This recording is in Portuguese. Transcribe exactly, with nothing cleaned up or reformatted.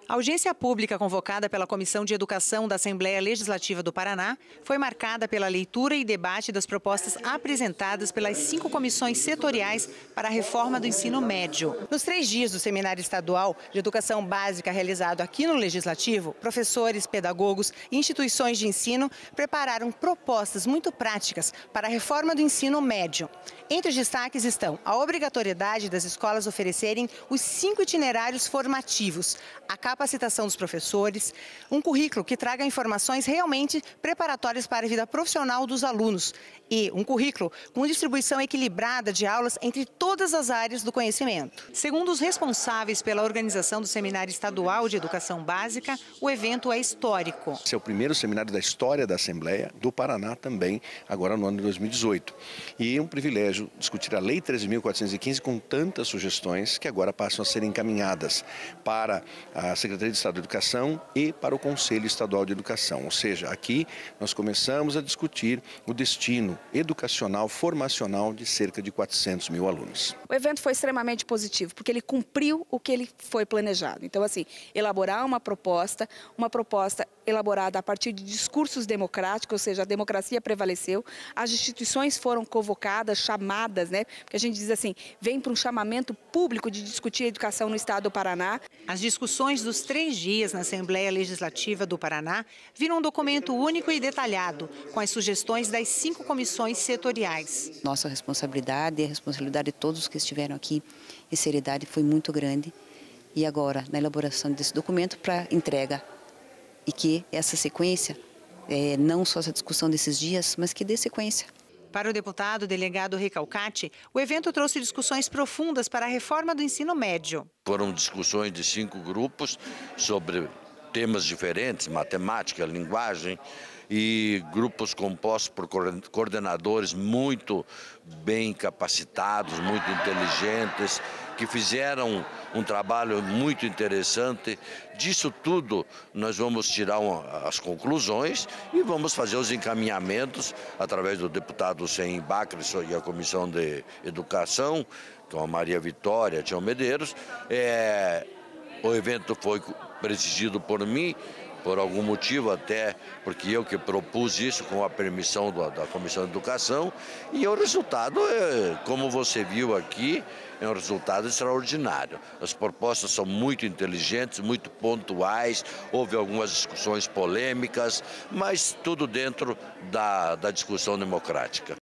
A audiência pública convocada pela Comissão de Educação da Assembleia Legislativa do Paraná foi marcada pela leitura e debate das propostas apresentadas pelas cinco comissões setoriais para a reforma do ensino médio. Nos três dias do Seminário Estadual de Educação Básica realizado aqui no Legislativo, professores, pedagogos e instituições de ensino prepararam propostas muito práticas para a reforma do ensino médio. Entre os destaques estão a obrigatoriedade das escolas oferecerem os cinco itinerários formativos, a capacitação dos professores, um currículo que traga informações realmente preparatórias para a vida profissional dos alunos e um currículo com distribuição equilibrada de aulas entre todas as áreas do conhecimento. Segundo os responsáveis pela organização do Seminário Estadual de Educação Básica, o evento é histórico. Esse é o primeiro seminário da história da Assembleia do Paraná também, agora no ano de dois mil e dezoito. E é um privilégio discutir a Lei treze mil quatrocentos e quinze com tantas sugestões que agora passam a ser encaminhadas para a Secretaria de Estado de Educação e para o Conselho Estadual de Educação. Ou seja, aqui nós começamos a discutir o destino educacional, formacional de cerca de quatrocentos mil alunos. O evento foi extremamente positivo, porque ele cumpriu o que ele foi planejado. Então, assim, elaborar uma proposta, uma proposta elaborada a partir de discursos democráticos, ou seja, a democracia prevaleceu, as instituições foram convocadas, chamadas, né? Porque a gente diz assim, vem para um chamamento público de discutir a educação no estado do Paraná. As discussões dos três dias na Assembleia Legislativa do Paraná viram um documento único e detalhado, com as sugestões das cinco comissões setoriais. Nossa responsabilidade e a responsabilidade de todos que estiveram aqui em seriedade foi muito grande. E agora, na elaboração desse documento para entrega, e que essa sequência, é, não só essa discussão desses dias, mas que dê sequência. Para o deputado delegado Recalcati, o evento trouxe discussões profundas para a reforma do ensino médio. Foram discussões de cinco grupos sobre temas diferentes, matemática, linguagem, e grupos compostos por coordenadores muito bem capacitados, muito inteligentes, que fizeram um trabalho muito interessante. Disso tudo, nós vamos tirar as conclusões e vamos fazer os encaminhamentos através do deputado Sem Bacre e a Comissão de Educação, com a Maria Vitória, Tião Medeiros. É, o evento foi presidido por mim, por algum motivo, até porque eu que propus isso com a permissão da, da Comissão de Educação, e o resultado, é, como você viu aqui, é um resultado extraordinário. As propostas são muito inteligentes, muito pontuais, houve algumas discussões polêmicas, mas tudo dentro da, da discussão democrática.